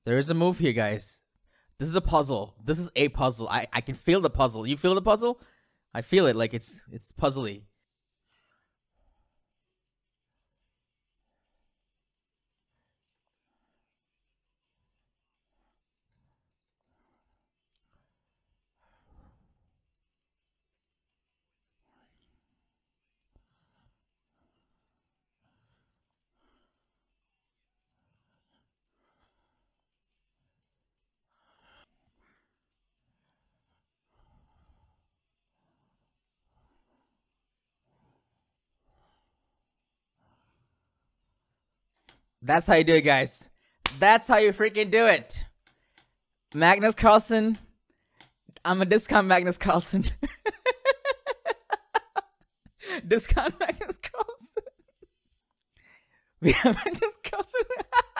There is a move here, guys. This is a puzzle. This is a puzzle. I can feel the puzzle. You feel the puzzle? I feel it like it's puzzly. That's how you do it, guys. That's how you freaking do it. Magnus Carlsen. I'm a discount Magnus Carlsen. Discount Magnus Carlsen. We have Magnus Carlsen.